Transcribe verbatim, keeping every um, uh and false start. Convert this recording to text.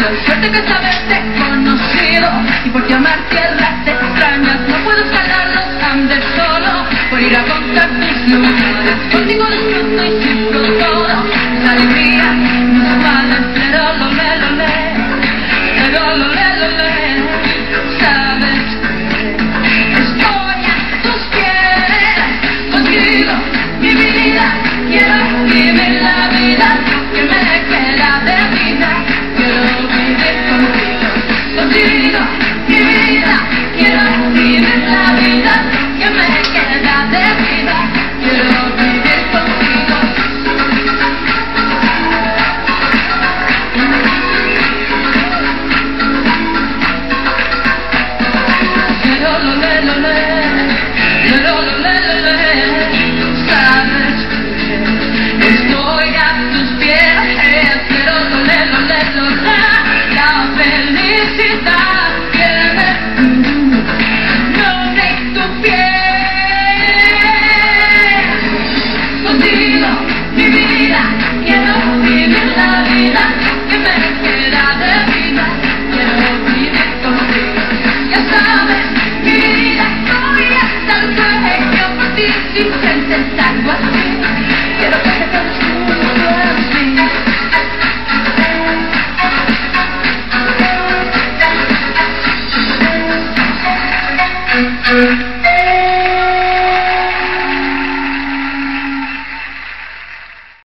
Doy suerte que esta vez te he conocido y por llamar tierras extrañas no puedo escalar los Andes solo por ir a contar tus lugares. Contigo disfruto y sufro todo, esa alegría, mis males, pero lo le, lo le, pero lo le, lo le. Sabes que estoy a tus pies, contigo, mi vida, quiero vivir la vida que me queda de vida. Quiero vivir contigo, contigo, mi vida, quiero vivir la vida que me queda de vida. Quiero vivir contigo. Pero lo le, lo le, pero lo le, lo le. Sabes que estoy a tus pies, pero lo le, lo le, lo le. La felicidad que no de tu piel. Contigo, mi vida, quiero vivir la vida que me queda de vida. Quiero vivir contigo. Ya sabes, mi vida, estoy hasta el cuello por ti sin intentar.